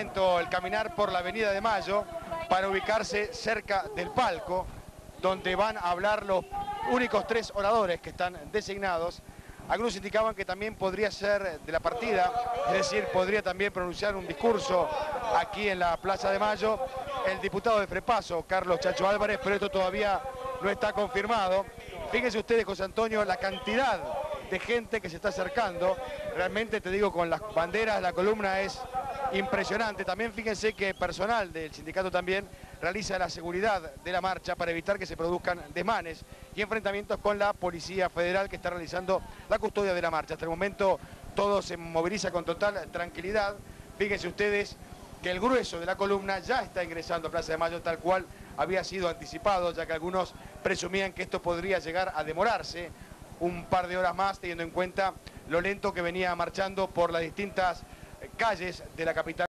momento el caminar por la Avenida de Mayo para ubicarse cerca del palco, donde van a hablar los únicos 3 oradores que están designados. Algunos indicaban que también podría ser de la partida, es decir, podría también pronunciar un discurso aquí en la Plaza de Mayo el diputado de Frepaso, Carlos Chacho Álvarez, pero esto todavía no está confirmado. Fíjense ustedes, José Antonio, la cantidad de gente que se está acercando. Realmente, te digo, con las banderas, la columna es impresionante. También fíjense que personal del sindicato también realiza la seguridad de la marcha para evitar que se produzcan desmanes y enfrentamientos con la Policía Federal, que está realizando la custodia de la marcha. Hasta el momento todo se moviliza con total tranquilidad. Fíjense ustedes que el grueso de la columna ya está ingresando a Plaza de Mayo, tal cual había sido anticipado, ya que algunos presumían que esto podría llegar a demorarse un par de horas más, teniendo en cuenta lo lento que venía marchando por las distintas calles de la capital.